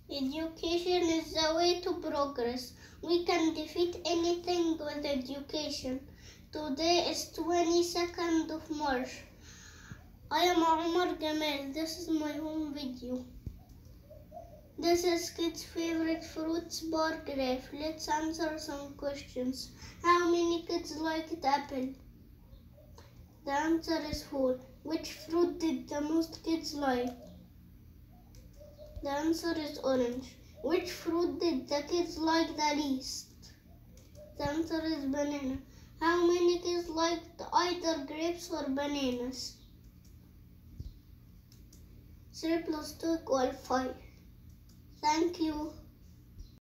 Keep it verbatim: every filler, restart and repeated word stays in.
Education is the way to progress. We can defeat anything with education. Today is twenty-second of March. I am Omar Gamal. This is my home video. This is kids' favorite fruits bar graph. Let's answer some questions. How many kids liked apple? The answer is four. Which fruit did the most kids like? The answer is orange. Which fruit did the kids like the least? The answer is banana. How many kids liked either grapes or bananas? three plus two equals five. Thank you.